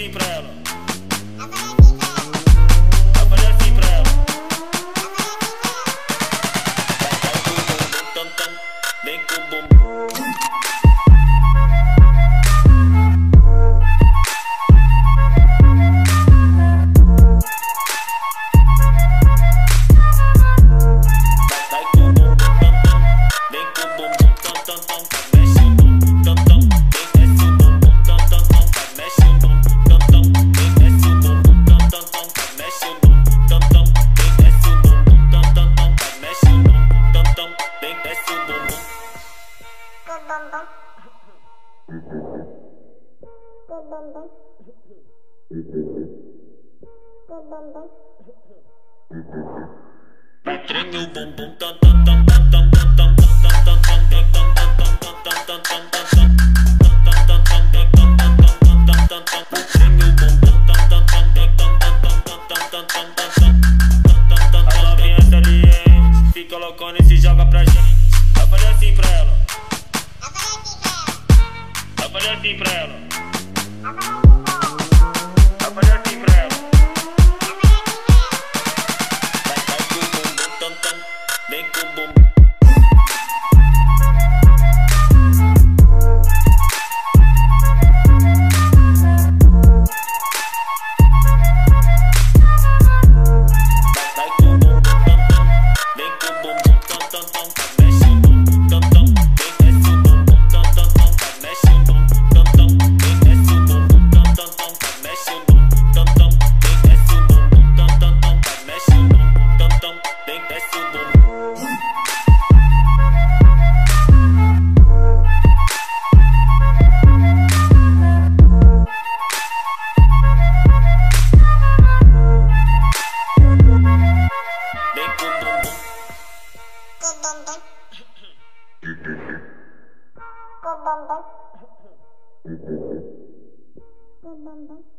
assim pra ela. Vai fazer assim pra ela. Vai com o bumbum tam tam, vem com o bumbum. Vai com o bumbum tam tam, vem com o bumbum tam tam tam, mexe o bumbum tam tam, vem desce o bumbum tam tam tam, mexe o bumbum tam tam, vem desce o bumbum tam tam tam, mexe o bumbum tam tam, vem desce o bumbum tam tam tam, mexe o bumbum tam tam, vem desce o bumbum. Vai treme o bumbum tam tam tam tam tam tam tam tam tam tam tam tam tam tam tam tam tam tam tam. Vai treme o bumbum tam tam tam tam tam tam tam tam tam tam. A novinha saliente fica loucona e se joga pra gente. Vai fazer assim pra ela. Vai fazer assim pra ela. Vai fazer assim pra ela. Vai com o bumbum tam tam, vem com o bumbum. Vai com o bumbum tam tam, vem com o bumbum tam tam tam, mexe o bumbum tam tam, vem desce o bumbum tam tam tam, mexe o bumbum tam tam, vem desce o bumbum tam tam tam, mexe o bumbum tam tam, vem desce o bumbum tam tam tam, mexe o bumbum tam tam, vem desce o bumbum. Vem com o bumbum. Bum bum bum.